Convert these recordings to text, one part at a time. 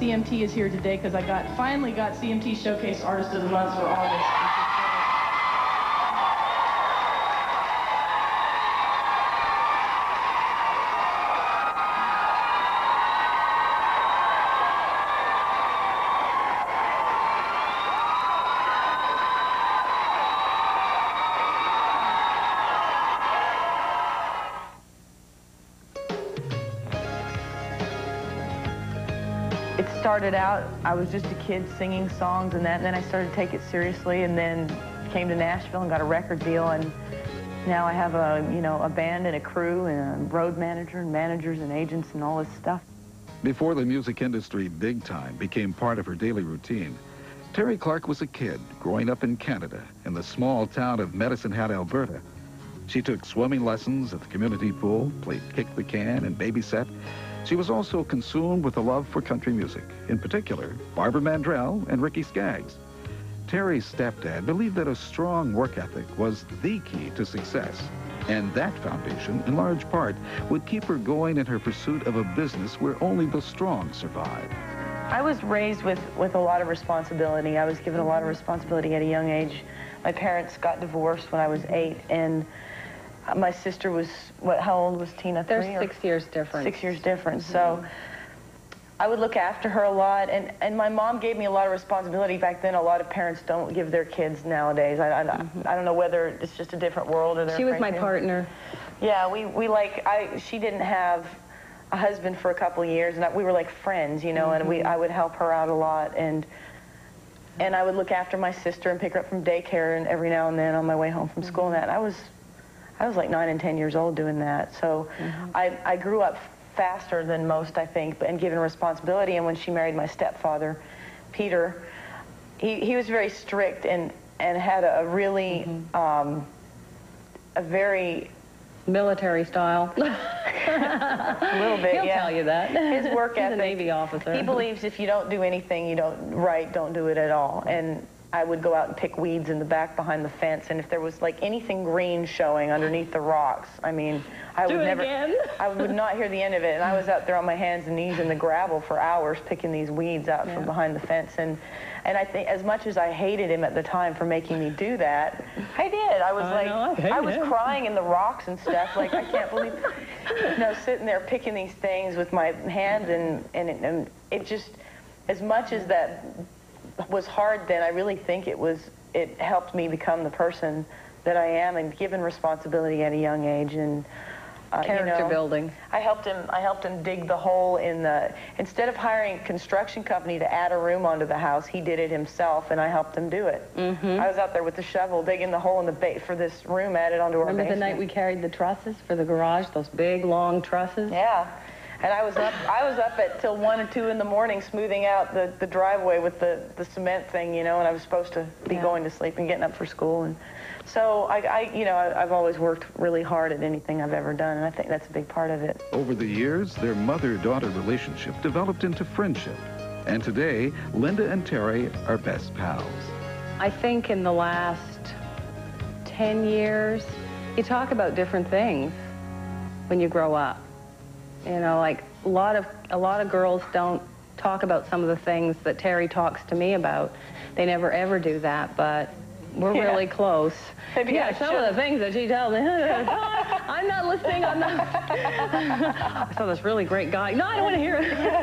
CMT is here today because I finally got CMT Showcase Artist of the Month for August. It started out, I was just a kid singing songs and that, and then I started to take it seriously, and then came to Nashville and got a record deal, and now I have a band and a crew and a road manager and managers and agents and all this stuff. Before the music industry big time became part of her daily routine, Terri Clark was a kid growing up in Canada in the small town of Medicine Hat, Alberta. She took swimming lessons at the community pool, played kick the can and babysat. She was also consumed with a love for country music, in particular, Barbara Mandrell and Ricky Skaggs. Terri's stepdad believed that a strong work ethic was the key to success, and that foundation, in large part, would keep her going in her pursuit of a business where only the strong survive. I was raised with a lot of responsibility. I was given a lot of responsibility at a young age. My parents got divorced when I was 8, and my sister was, how old was Tina? There's 6 years difference. 6 years difference. So I would look after her a lot, and my mom gave me a lot of responsibility back then. A lot of parents don't give their kids nowadays. I don't know whether it's just a different world or they're She was my partner. Yeah, she didn't have a husband for a couple of years, and we were like friends, you know, and I would help her out a lot, and I would look after my sister and pick her up from daycare and every now and then on my way home from school and that. I was like 9 and 10 years old doing that, so I grew up faster than most, I think, and given responsibility. And when she married my stepfather, Peter, he was very strict and had a really a very military style. A little bit. He'll tell you that. His work ethic. He's a Navy officer. He believes if you don't do anything you don't do it at all. And I would go out and pick weeds in the back behind the fence, and if there was like anything green showing underneath the rocks, I mean, I would not hear the end of it. And I was out there on my hands and knees in the gravel for hours picking these weeds out from behind the fence. And I think as much as I hated him at the time for making me do that, I did. I was I was crying in the rocks and stuff. Like, I can't believe, sitting there picking these things with my hands, and it just, as much as that was hard then, I really think it helped me become the person that I am, and given responsibility at a young age, and character building. I helped him dig the hole in instead of hiring a construction company to add a room onto the house, he did it himself, and I helped him do it. I was out there with the shovel digging the hole in the for this room added onto our basement. Remember the night we carried the trusses for the garage, those big long trusses? Yeah. And I was up at till 1 or 2 in the morning smoothing out the driveway with the cement thing, and I was supposed to be going to sleep and getting up for school. And so I've always worked really hard at anything I've ever done, and I think that's a big part of it. Over the years, their mother-daughter relationship developed into friendship. And today, Linda and Terri are best pals. I think in the last 10 years, you talk about different things when you grow up. Like a lot of girls don't talk about some of the things that Terri talks to me about. They never ever do that, but we're really close. Maybe some of the things that she tells me, I'm not listening, I'm not. I saw this really great guy. No, I don't want to hear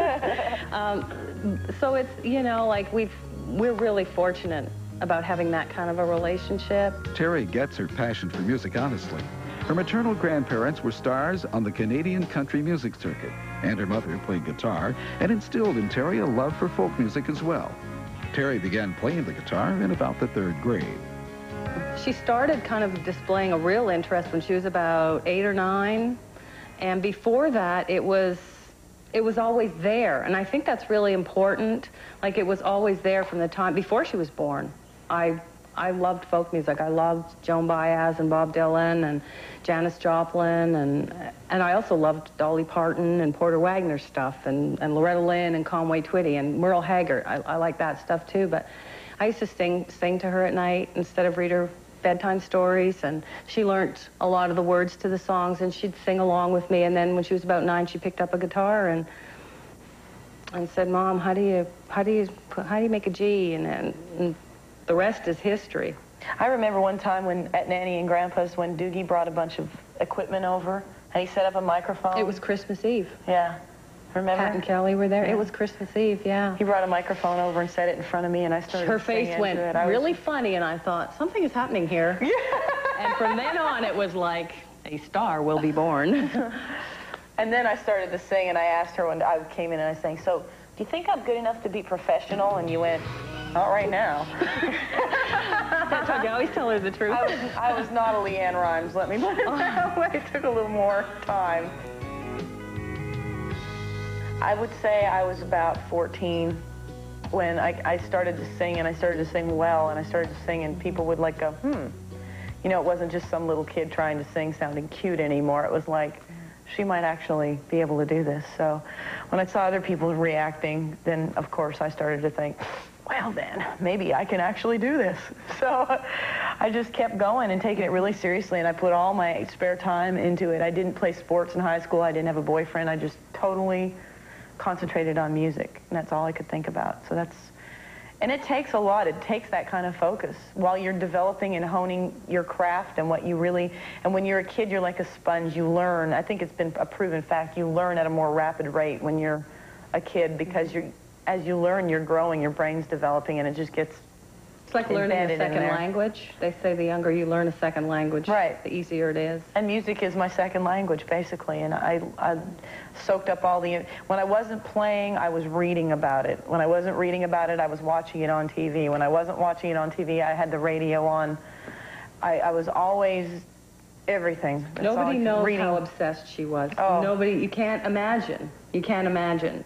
it. So it's, like we're really fortunate about having that kind of a relationship. Terri gets her passion for music honestly. Her maternal grandparents were stars on the Canadian country music circuit, and her mother played guitar and instilled in Terri a love for folk music as well. Terri began playing the guitar in about the 3rd grade. She started kind of displaying a real interest when she was about 8 or 9, and before that it was always there, and I think that's really important. Like, it was always there from the time before she was born. I loved folk music. I loved Joan Baez and Bob Dylan and Janis Joplin, and I also loved Dolly Parton and Porter Wagner stuff, and Loretta Lynn and Conway Twitty and Merle Haggard. I like that stuff too, but I used to sing to her at night instead of read her bedtime stories, and she learned a lot of the words to the songs, and she'd sing along with me, and then when she was about 9, she picked up a guitar, and and said, "Mom, how do you make a G?" And the rest is history. I remember one time when at Nanny and Grandpa's when Doogie brought a bunch of equipment over and he set up a microphone. It was Christmas Eve. Yeah. Remember? Pat and Kelly were there. Yeah. It was Christmas Eve, yeah. He brought a microphone over and set it in front of me, and I started Her singing face went into it. really funny, and I thought, something is happening here. Yeah. And from then on, it was like, a star will be born. And then I started to sing, and I asked her when I came in and I sang, "So, do you think I'm good enough to be professional?" And you went, "Not right now." That's why you always tell her the truth. I was not a Leanne Rimes, let me put it that way. It took a little more time. I would say I was about 14 when I started to sing, and I started to sing well, and I started to sing, and people would like go, You know, it wasn't just some little kid trying to sing sounding cute anymore. It was like, she might actually be able to do this. So when I saw other people reacting, then of course I started to think, well then, maybe I can actually do this. So I just kept going and taking it really seriously, and I put all my spare time into it. I didn't play sports in high school. I didn't have a boyfriend. I just totally concentrated on music, and that's all I could think about. So and it takes a lot. It takes that kind of focus while you're developing and honing your craft and what you really, and when you're a kid, you're like a sponge. You learn. I think it's been a proven fact. You learn at a more rapid rate when you're a kid because as you learn, you're growing, your brain's developing, and it just gets It's like learning a second language. They say the younger you learn a second language, right, the easier it is. And music is my second language, basically, and I soaked up all the... When I wasn't playing, I was reading about it. When I wasn't reading about it, I was watching it on TV. When I wasn't watching it on TV, I had the radio on. I was always everything. Nobody knows how obsessed she was. Oh. Nobody, you can't imagine. You can't imagine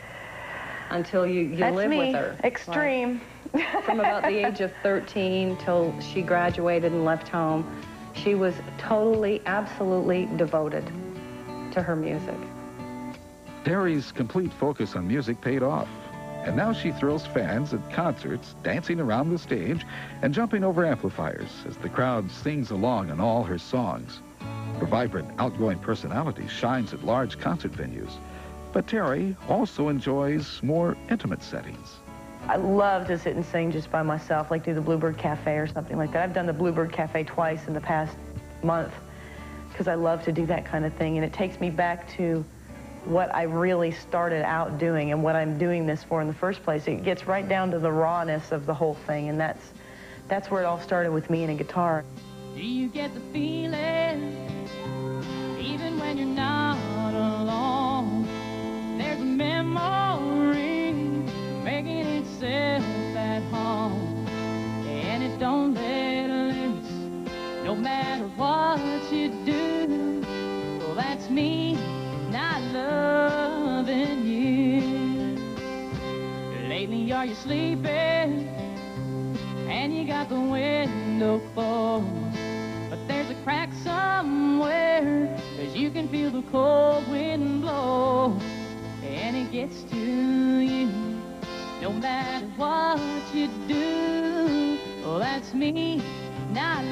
until you live with her. Extreme. Like, from about the age of 13 till she graduated and left home, she was totally, absolutely devoted to her music. Terri's complete focus on music paid off, and now she thrills fans at concerts, dancing around the stage and jumping over amplifiers as the crowd sings along on all her songs. Her vibrant, outgoing personality shines at large concert venues, but Terri also enjoys more intimate settings. I love to sit and sing just by myself, like do the Bluebird Cafe or something like that. I've done the Bluebird Cafe twice in the past month because I love to do that kind of thing, and it takes me back to what I really started out doing and what I'm doing this for in the first place. It gets right down to the rawness of the whole thing, and that's where it all started with me and a guitar. Do you get the feeling, even when you're not alone, there's a memory making itself at home, and it don't let loose, no matter what you do. Well, that's me not loving you. Lately, are you sleeping? And you got the window closed, but there's a crack somewhere, as you can feel the cold wind blow, and it gets to you, no matter what you do. Well, that's me not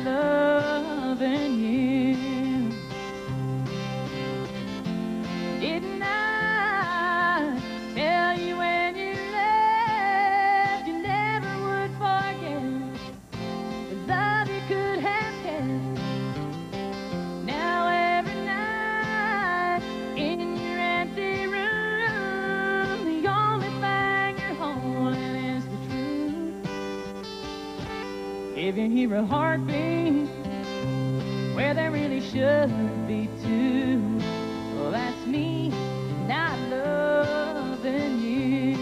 loving you. Didn't I tell you when you left you never would forget the love you could have kept? Now every night in your empty room, the only thing you're holding is the truth. If you hear a heartbeat where there really should be two, well, that's me not loving you.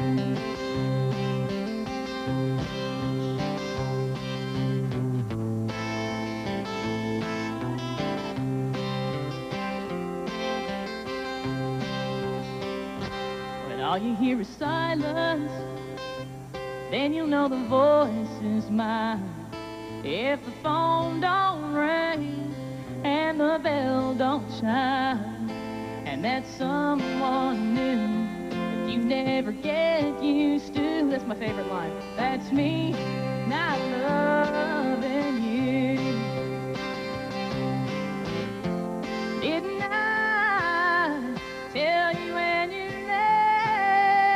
When all you hear is silence, then you'll know the voice is mine. If the phone don't ring and the bell don't chime, and that someone new that you never get used to, that's my favorite line, that's me not loving you. Didn't I tell you when you left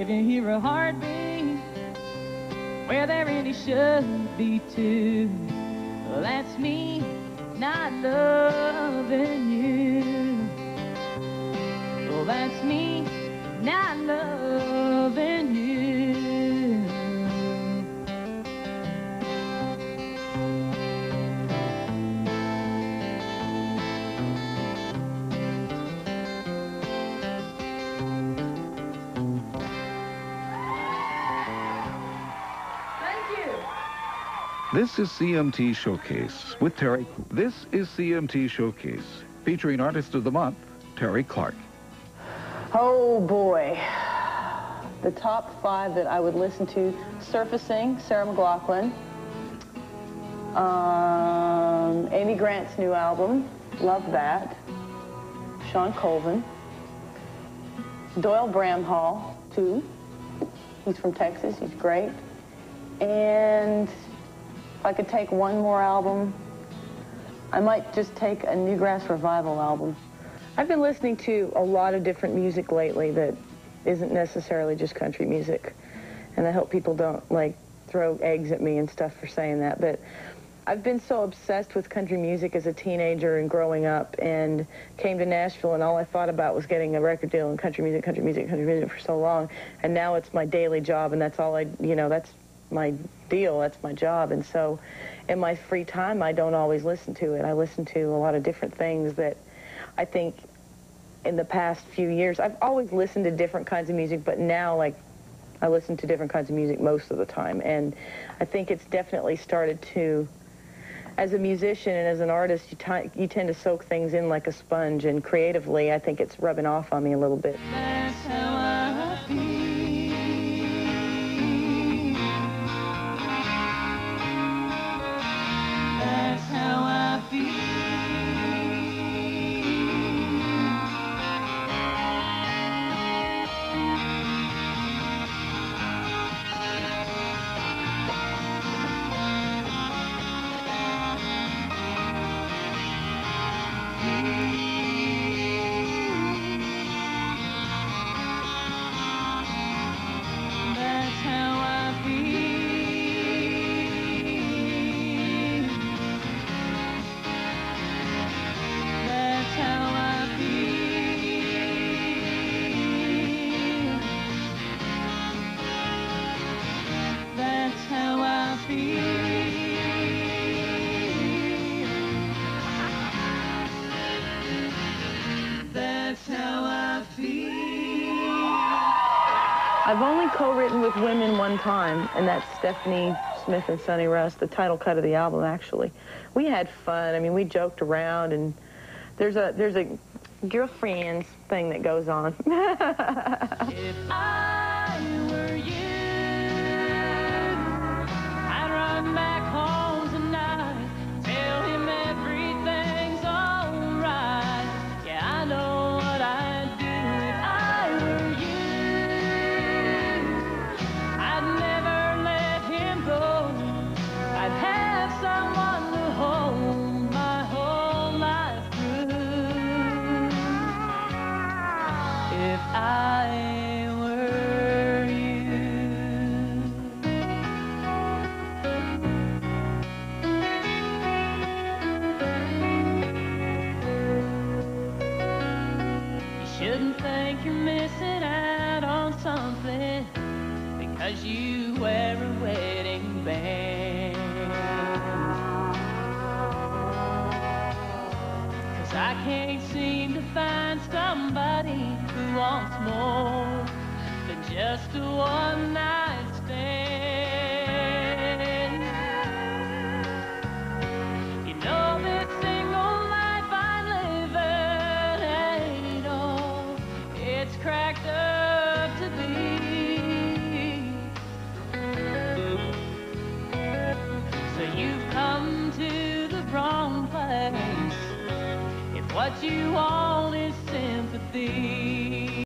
if you hear a heartbeat where there really should be two, well, that's me not loving you. Well, that's me not loving you. This is CMT Showcase with Terri. This is CMT Showcase featuring Artist of the Month, Terri Clark. Oh boy. The top 5 that I would listen to: Surfacing, Sarah McLachlan. Amy Grant's new album, love that. Sean Colvin. Doyle Bramhall, too. He's from Texas, he's great. And if I could take one more album, I might just take a Newgrass Revival album. I've been listening to a lot of different music lately that isn't necessarily just country music. And I hope people don't, like, throw eggs at me and stuff for saying that. But I've been so obsessed with country music as a teenager and growing up, and came to Nashville, and all I thought about was getting a record deal in country music for so long. And now it's my daily job, and that's all that's my deal, that's my job. And so in my free time, I don't always listen to it. I listen to a lot of different things that I think in the past few years, I've always listened to different kinds of music, but now, like, I listen to different kinds of music most of the time. And I think it's definitely started to, as a musician and as an artist, you tend to soak things in like a sponge, and creatively, I think it's rubbing off on me a little bit. That's how I feel. That's how I feel. That's how I feel. That's how I feel. That's how I feel. That's how I feel. I've only co-written with women one time, and that's Stephanie Smith and Sonny Russ, the title cut of the album, actually. We had fun. I mean, we joked around, and there's a girlfriends thing that goes on. If I were you, I'd run back home tonight, tell him everything's all right. Yeah, I know what I'd do if I were you. I'd never let him go. I'd have someone to hold my whole life through. If I were you. You shouldn't think you're missing out on something because you wear a wedding band. 'Cause I can't seem to find somebody who wants more than just a one-night stand.